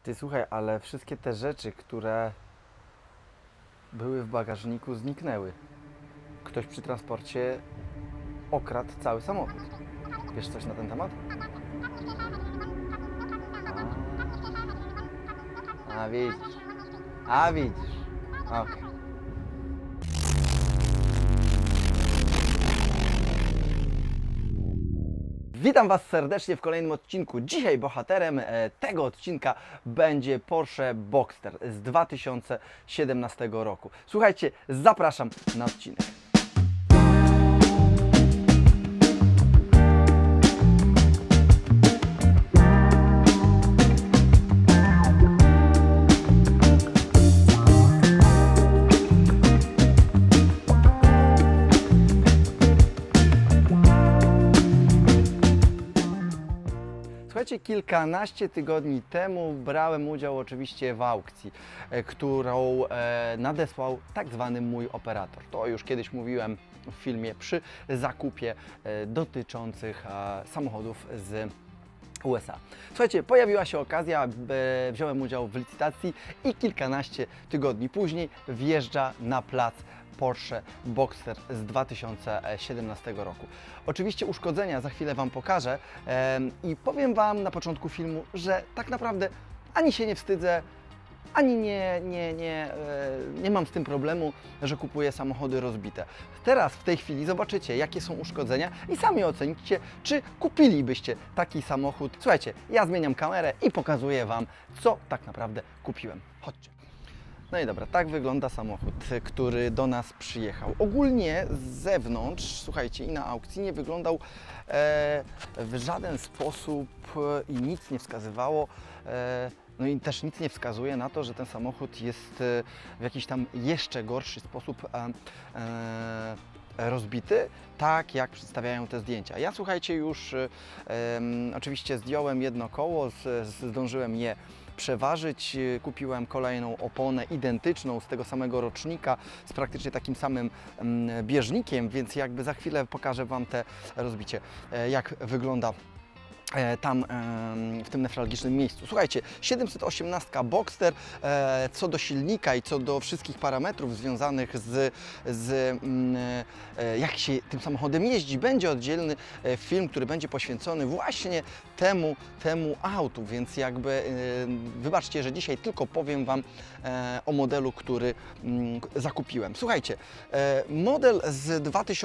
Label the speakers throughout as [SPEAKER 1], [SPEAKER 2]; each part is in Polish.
[SPEAKER 1] Ty słuchaj, ale wszystkie te rzeczy, które były w bagażniku, zniknęły. Ktoś przy transporcie okradł cały samochód. Wiesz coś na ten temat? A widzisz. A widzisz. Okej. Witam Was serdecznie w kolejnym odcinku. Dzisiaj bohaterem tego odcinka będzie Porsche Boxster z 2017 roku. Słuchajcie, zapraszam na odcinek. Słuchajcie, kilkanaście tygodni temu brałem udział oczywiście w aukcji, którą nadesłał tak zwany mój operator. To już kiedyś mówiłem w filmie przy zakupie dotyczących samochodów z USA. Słuchajcie, pojawiła się okazja, wziąłem udział w licytacji i kilkanaście tygodni później wjeżdża na plac Porsche Boxster z 2017 roku. Oczywiście uszkodzenia za chwilę Wam pokażę i powiem Wam na początku filmu, że tak naprawdę ani się nie wstydzę, ani nie mam z tym problemu, że kupuję samochody rozbite. Teraz w tej chwili zobaczycie, jakie są uszkodzenia i sami ocenicie, czy kupilibyście taki samochód. Słuchajcie, ja zmieniam kamerę i pokazuję Wam, co tak naprawdę kupiłem. Chodźcie. No i dobra, tak wygląda samochód, który do nas przyjechał. Ogólnie z zewnątrz, słuchajcie, i na aukcji nie wyglądał w żaden sposób i nic nie wskazywało, no i też nic nie wskazuje na to, że ten samochód jest w jakiś tam jeszcze gorszy sposób rozbity, tak jak przedstawiają te zdjęcia. Ja, słuchajcie, już oczywiście zdjąłem jedno koło, zdążyłem je przeważyć, kupiłem kolejną oponę identyczną z tego samego rocznika, z praktycznie takim samym bieżnikiem, więc jakby za chwilę pokażę Wam te rozbicie, jak wygląda tam w tym newralgicznym miejscu. Słuchajcie, 718 Boxster, co do silnika i co do wszystkich parametrów związanych z jak się tym samochodem jeździ, będzie oddzielny film, który będzie poświęcony właśnie temu autu, więc jakby wybaczcie, że dzisiaj tylko powiem Wam o modelu, który zakupiłem. Słuchajcie, model z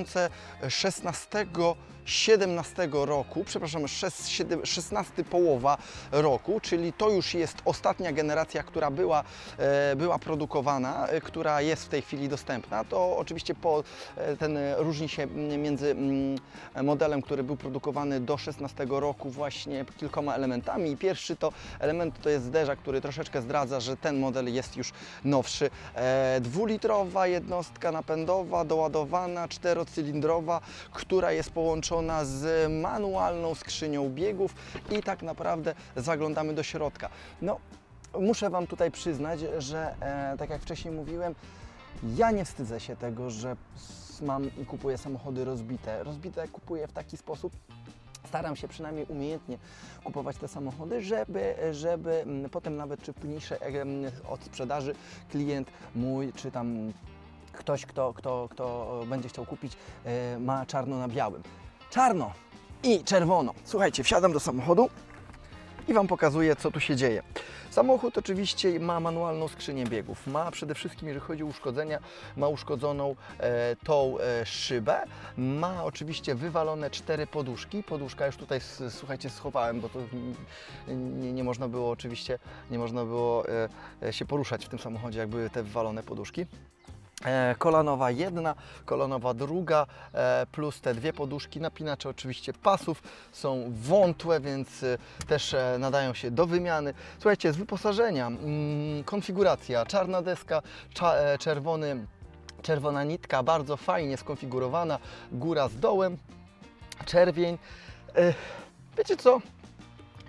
[SPEAKER 1] 2017 roku, przepraszam, 16 połowa roku, czyli to już jest ostatnia generacja, która była produkowana, która jest w tej chwili dostępna. To oczywiście ten różni się między modelem, który był produkowany do 16 roku właśnie kilkoma elementami. Pierwszy element to jest zderzak, który troszeczkę zdradza, że ten model jest już nowszy. Dwulitrowa jednostka napędowa, doładowana, czterocylindrowa, która jest połączona z manualną skrzynią biegów i tak naprawdę zaglądamy do środka. No, muszę Wam tutaj przyznać, że tak jak wcześniej mówiłem, ja nie wstydzę się tego, że mam i kupuję samochody rozbite. Rozbite kupuję w taki sposób, staram się przynajmniej umiejętnie kupować te samochody, żeby potem nawet czy późniejsze od sprzedaży klient mój, czy tam ktoś, kto będzie chciał kupić, ma czarno na białym. Czarno i czerwono. Słuchajcie, wsiadam do samochodu i Wam pokazuję, co tu się dzieje. Samochód oczywiście ma manualną skrzynię biegów. Ma przede wszystkim, jeżeli chodzi o uszkodzenia, ma uszkodzoną tą szybę. Ma oczywiście wywalone 4 poduszki. Poduszka już tutaj, słuchajcie, schowałem, bo to nie można było oczywiście, nie można było się poruszać w tym samochodzie, jak były te wywalone poduszki. Kolanowa jedna, kolanowa druga, plus te 2 poduszki, napinacze oczywiście pasów są wątłe, więc też nadają się do wymiany. Słuchajcie, z wyposażenia, konfiguracja, czarna deska, czerwona nitka, bardzo fajnie skonfigurowana, góra z dołem, czerwień. Wiecie co?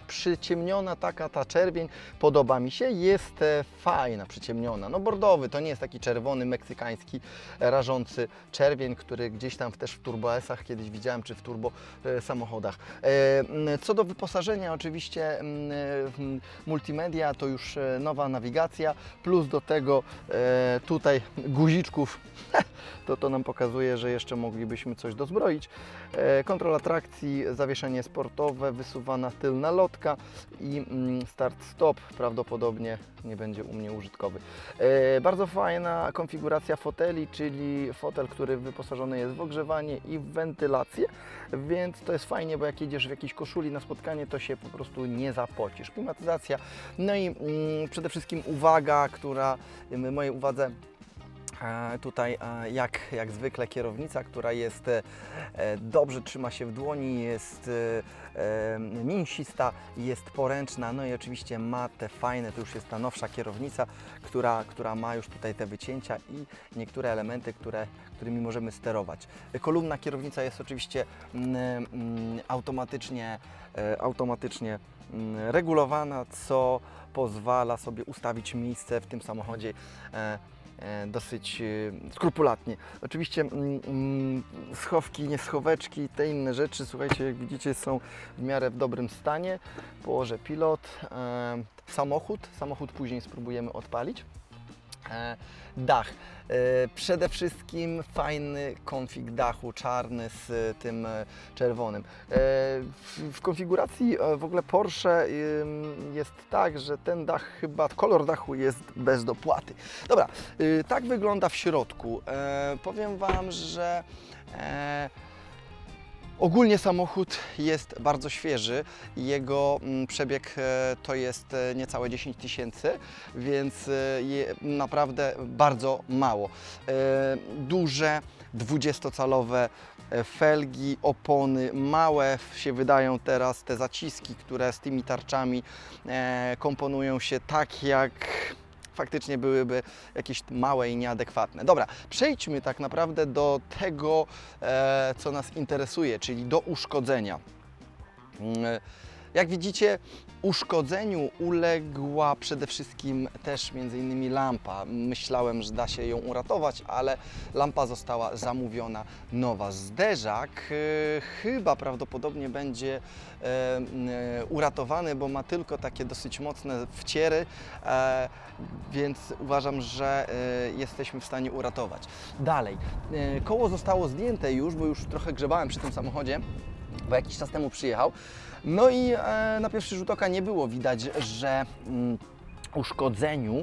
[SPEAKER 1] przyciemniona taka ta czerwień, podoba mi się, jest fajna, przyciemniona. No bordowy, to nie jest taki czerwony, meksykański, rażący czerwień, który gdzieś tam też w Turbo S-ach kiedyś widziałem, czy w turbo samochodach. Co do wyposażenia, oczywiście multimedia to już nowa nawigacja, plus do tego tutaj guziczków, to nam pokazuje, że jeszcze moglibyśmy coś dozbroić. Kontrola trakcji, zawieszenie sportowe, wysuwana tylna lotka i start-stop prawdopodobnie nie będzie u mnie użytkowy. Bardzo fajna konfiguracja foteli, czyli fotel, który wyposażony jest w ogrzewanie i w wentylację, więc to jest fajnie, bo jak jedziesz w jakiejś koszuli na spotkanie, to się po prostu nie zapocisz. Klimatyzacja, no i przede wszystkim uwaga, która mojej uwadze tutaj jak zwykle kierownica, która jest dobrze trzyma się w dłoni, jest mięsista, jest poręczna, no i oczywiście ma te fajne, to już jest ta nowsza kierownica, która ma już tutaj te wycięcia i niektóre elementy, którymi możemy sterować. Kolumna kierownica jest oczywiście automatycznie regulowana, co pozwala sobie ustawić miejsce w tym samochodzie dosyć skrupulatnie. Oczywiście schowki, nie schoweczki, te inne rzeczy, słuchajcie, jak widzicie, są w miarę w dobrym stanie. Położę pilot, samochód później spróbujemy odpalić. Dach. Przede wszystkim fajny konfig dachu, czarny z tym czerwonym. W konfiguracji w ogóle Porsche jest tak, że ten dach, chyba kolor dachu jest bez dopłaty. Dobra, tak wygląda w środku. Powiem Wam, że ogólnie samochód jest bardzo świeży, jego przebieg to jest niecałe 10 000, więc naprawdę bardzo mało. Duże 20-calowe felgi, opony, małe się wydają teraz te zaciski, które z tymi tarczami komponują się tak, jak faktycznie byłyby jakieś małe i nieadekwatne. Dobra, przejdźmy tak naprawdę do tego, co nas interesuje, czyli do uszkodzenia. Jak widzicie, uszkodzeniu uległa przede wszystkim też m.in. lampa. Myślałem, że da się ją uratować, ale lampa została zamówiona nowa. Zderzak chyba prawdopodobnie będzie uratowany, bo ma tylko takie dosyć mocne wciery, więc uważam, że jesteśmy w stanie uratować. Dalej, koło zostało zdjęte już, bo już trochę grzebałem przy tym samochodzie, bo jakiś czas temu przyjechał. No i na pierwszy rzut oka nie było widać, że uszkodzeniu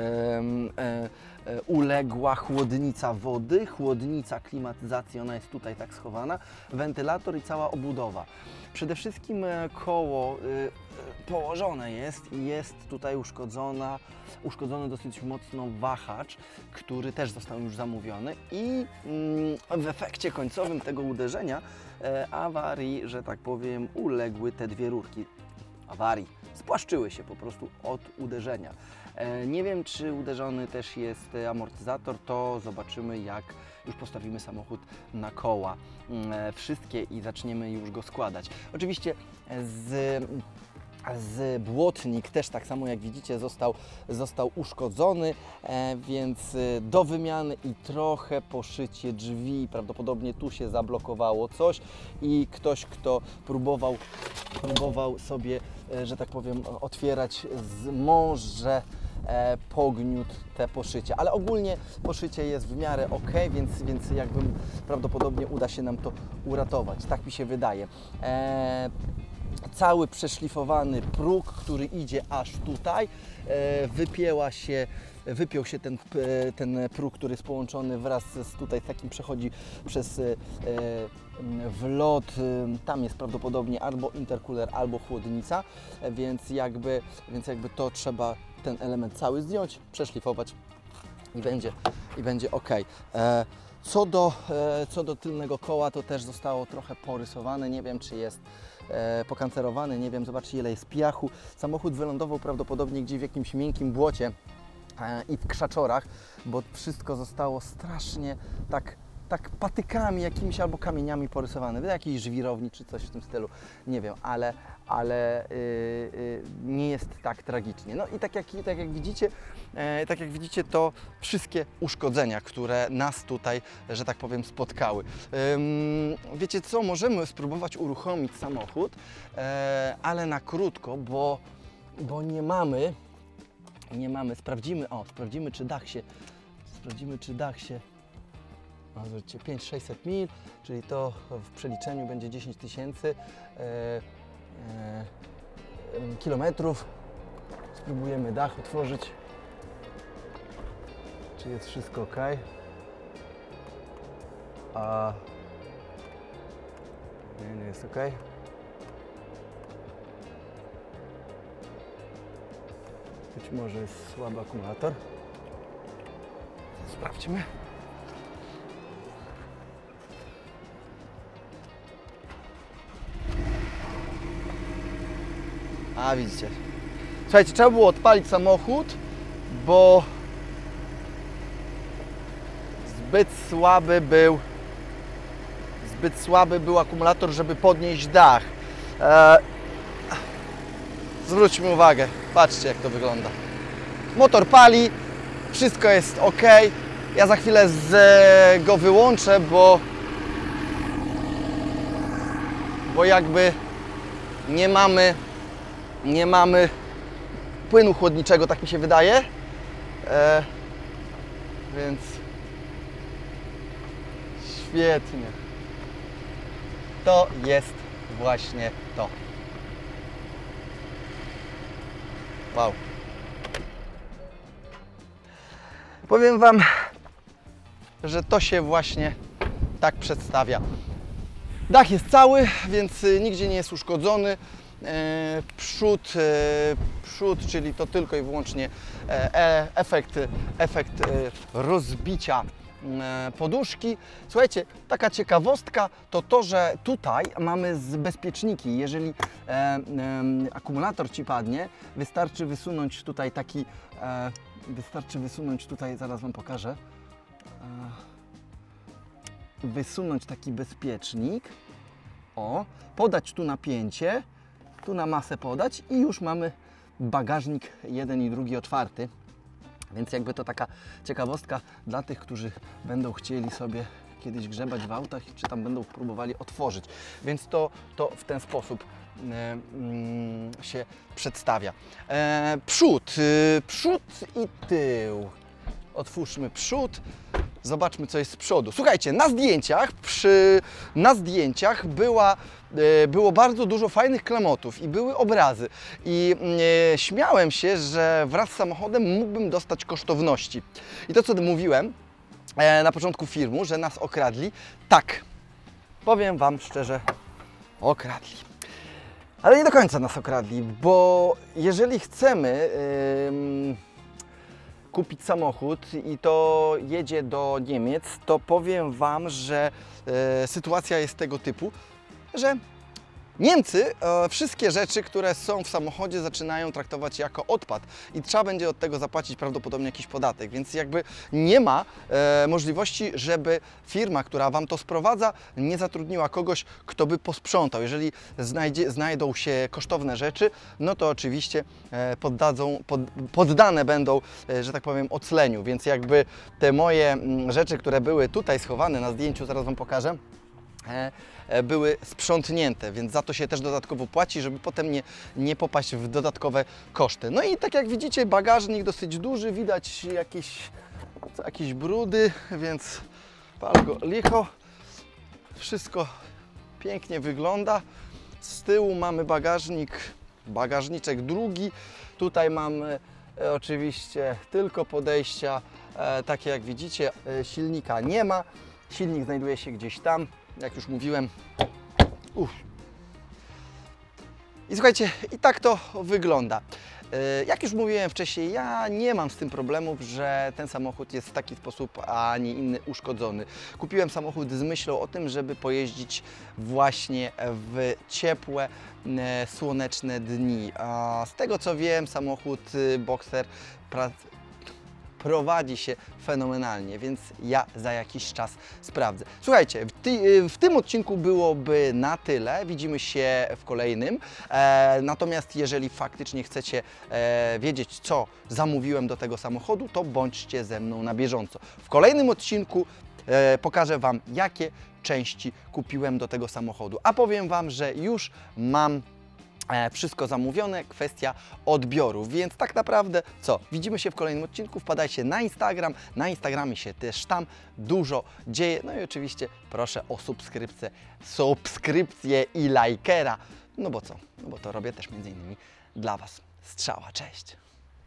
[SPEAKER 1] uległa chłodnica wody, chłodnica klimatyzacji, ona jest tutaj tak schowana, wentylator i cała obudowa. Przede wszystkim koło położone jest i jest tutaj uszkodzony dosyć mocno wahacz, który też został już zamówiony i w efekcie końcowym tego uderzenia awarii, że tak powiem, uległy te dwie rurki. Spłaszczyły się po prostu od uderzenia. Nie wiem, czy uderzony też jest amortyzator, to zobaczymy, jak już postawimy samochód na koła wszystkie i zaczniemy już go składać. Oczywiście błotnik też tak samo, jak widzicie, został uszkodzony, więc do wymiany i trochę poszycie drzwi. Prawdopodobnie tu się zablokowało coś i ktoś, kto próbował sobie, że tak powiem, otwierać, może pogniótł te poszycie, ale ogólnie poszycie jest w miarę ok, więc jakby prawdopodobnie uda się nam to uratować, tak mi się wydaje. Cały przeszlifowany próg, który idzie aż tutaj, wypiął się ten próg, który jest połączony wraz z tutaj takim, przechodzi przez wlot, tam jest prawdopodobnie albo intercooler, albo chłodnica, więc jakby to trzeba ten element cały zdjąć, przeszlifować i będzie ok. Co do tylnego koła, to też zostało trochę porysowane, nie wiem, czy jest pokancerowany, nie wiem, zobaczcie, ile jest piachu. Samochód wylądował prawdopodobnie gdzieś w jakimś miękkim błocie i w krzaczorach, bo wszystko zostało strasznie tak tak patykami jakimiś albo kamieniami porysowane, jakiś żwirowni czy coś w tym stylu, nie wiem, ale nie jest tak tragicznie. No i tak jak widzicie, to wszystkie uszkodzenia, które nas tutaj, że tak powiem, spotkały. Wiecie co, możemy spróbować uruchomić samochód, ale na krótko, bo nie mamy, sprawdzimy czy dach się, no, zobaczcie, 500-600 mil, czyli to w przeliczeniu będzie 10 000 kilometrów. Spróbujemy dach otworzyć, czy jest wszystko ok. Nie jest ok. Być może jest słaby akumulator. Sprawdźmy. A widzicie. Słuchajcie, trzeba było odpalić samochód, bo zbyt słaby był akumulator, żeby podnieść dach. Zwróćmy uwagę, patrzcie jak to wygląda. Motor pali, wszystko jest ok. Ja za chwilę go wyłączę, bo jakby nie mamy płynu chłodniczego, tak mi się wydaje. Więc świetnie. To jest właśnie to. Wow. Powiem Wam, że to się właśnie tak przedstawia. Dach jest cały, więc nigdzie nie jest uszkodzony. Przód, czyli to tylko i wyłącznie efekt rozbicia poduszki. Słuchajcie, taka ciekawostka to, że tutaj mamy bezpieczniki. Jeżeli akumulator Ci padnie, wystarczy wysunąć tutaj zaraz Wam pokażę, wysunąć taki bezpiecznik, podać tu napięcie, tu na masę podać i już mamy bagażnik jeden i drugi otwarty. Więc jakby to taka ciekawostka dla tych, którzy będą chcieli sobie kiedyś grzebać w autach, czy tam będą próbowali otworzyć. Więc to w ten sposób się przedstawia. Przód i tył. Otwórzmy przód. Zobaczmy, co jest z przodu. Słuchajcie, na zdjęciach było bardzo dużo fajnych klamotów i były obrazy. I śmiałem się, że wraz z samochodem mógłbym dostać kosztowności. I to, co mówiłem na początku filmu, że nas okradli, tak, powiem Wam szczerze, okradli. Ale nie do końca nas okradli, bo jeżeli chcemy kupić samochód i to jedzie do Niemiec, to powiem Wam, że sytuacja jest tego typu, że Niemcy wszystkie rzeczy, które są w samochodzie, zaczynają traktować jako odpad i trzeba będzie od tego zapłacić prawdopodobnie jakiś podatek, więc jakby nie ma możliwości, żeby firma, która Wam to sprowadza, nie zatrudniła kogoś, kto by posprzątał. Jeżeli znajdą się kosztowne rzeczy, no to oczywiście poddane będą, że tak powiem, ocleniu, więc jakby te moje rzeczy, które były tutaj schowane na zdjęciu, zaraz Wam pokażę, były sprzątnięte, więc za to się też dodatkowo płaci, żeby potem nie popaść w dodatkowe koszty. No i tak jak widzicie, bagażnik dosyć duży, widać jakieś brudy, więc pal go licho. Wszystko pięknie wygląda. Z tyłu mamy bagażniczek drugi. Tutaj mamy oczywiście tylko podejścia, takie jak widzicie, silnika nie ma. Silnik znajduje się gdzieś tam. Jak już mówiłem. I słuchajcie, i tak to wygląda. Jak już mówiłem wcześniej, ja nie mam z tym problemów, że ten samochód jest w taki sposób, a nie inny uszkodzony. Kupiłem samochód z myślą o tym, żeby pojeździć właśnie w ciepłe, słoneczne dni. Z tego co wiem, samochód Boxer prowadzi się fenomenalnie, więc ja za jakiś czas sprawdzę. Słuchajcie, w tym odcinku byłoby na tyle, widzimy się w kolejnym, natomiast jeżeli faktycznie chcecie wiedzieć, co zamówiłem do tego samochodu, to bądźcie ze mną na bieżąco. W kolejnym odcinku pokażę Wam, jakie części kupiłem do tego samochodu, a powiem Wam, że już mam wszystko zamówione, kwestia odbioru, więc tak naprawdę co? Widzimy się w kolejnym odcinku, wpadajcie na Instagram, na Instagramie się też tam dużo dzieje, no i oczywiście proszę o subskrypcję i lajkera, no bo co? No bo to robię też między innymi dla Was. Strzała, cześć!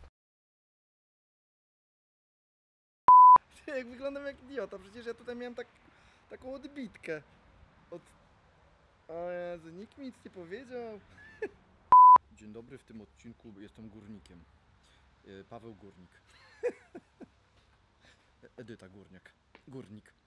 [SPEAKER 1] Jak wyglądam jak idiota, przecież ja tutaj miałem taką odbitkę O Jezu, nikt mi nic nie powiedział. Dzień dobry, w tym odcinku jestem górnikiem. Paweł Górnik. Edyta Górniak. Górnik.